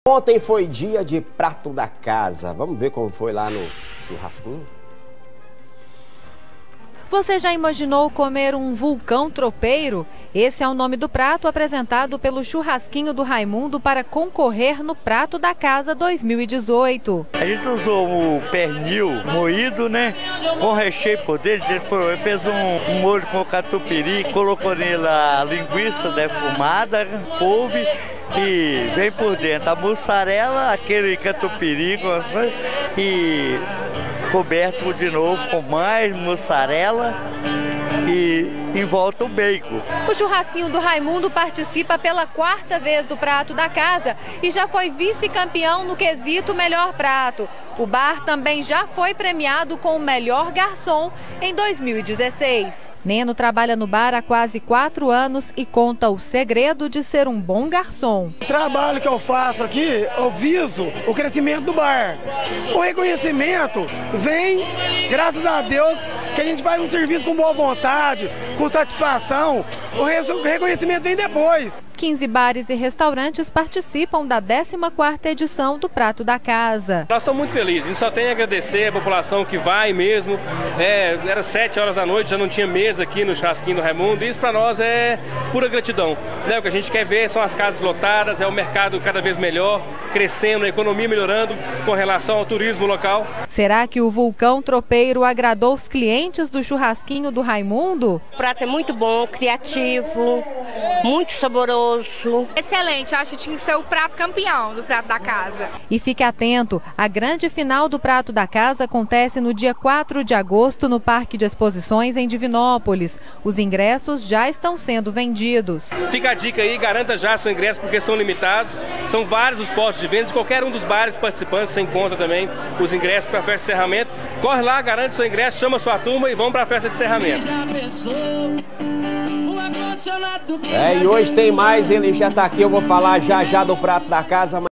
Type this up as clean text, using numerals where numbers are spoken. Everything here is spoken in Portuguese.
Ontem foi dia de prato da casa. Vamos ver como foi lá no churrasquinho? Você já imaginou comer um vulcão tropeiro? Esse é o nome do prato apresentado pelo Churrasquinho do Raimundo para concorrer no Prato da Casa 2018. A gente usou o pernil moído, né? Com recheio por dentro. A gente fez um molho com catupiry, colocou nele a linguiça defumada, couve e vem por dentro a mussarela, aquele catupiry com as coisas, e coberto de novo com mais mussarela e em volta o bacon. O Churrasquinho do Raimundo participa pela 4ª vez do Prato da Casa e já foi vice-campeão no quesito Melhor Prato. O bar também já foi premiado com o Melhor Garçom em 2016. Neno trabalha no bar há quase 4 anos e conta o segredo de ser um bom garçom. O trabalho que eu faço aqui, eu viso o crescimento do bar. O reconhecimento vem, graças a Deus, que a gente faz um serviço com boa vontade, com satisfação. O reconhecimento vem depois. 15 bares e restaurantes participam da 14ª edição do Prato da Casa. Nós estamos muito felizes, a gente só tem a agradecer a população que vai mesmo. Era 7 horas da noite, já não tinha mesa aqui no Churrasquinho do Raimundo. Isso para nós é pura gratidão. O que a gente quer ver são as casas lotadas, é o mercado cada vez melhor, crescendo, a economia melhorando com relação ao turismo local. Será que o vulcão tropeiro agradou os clientes do Churrasquinho do Raimundo? O prato é muito bom, criativo, muito saboroso. Excelente, acho que tinha que ser o prato campeão do Prato da Casa. E fique atento, a grande final do Prato da Casa acontece no dia 4 de agosto no Parque de Exposições em Divinópolis. Os ingressos já estão sendo vendidos. Fica a dica aí, garanta já seu ingresso porque são limitados. São vários os postos de venda, de qualquer um dos bares participantes você encontra também os ingressos para a festa de encerramento. Corre lá, garante seu ingresso, chama sua turma e vamos para a festa de encerramento. E hoje tem mais, ele já está aqui, eu vou falar já do Prato da Casa.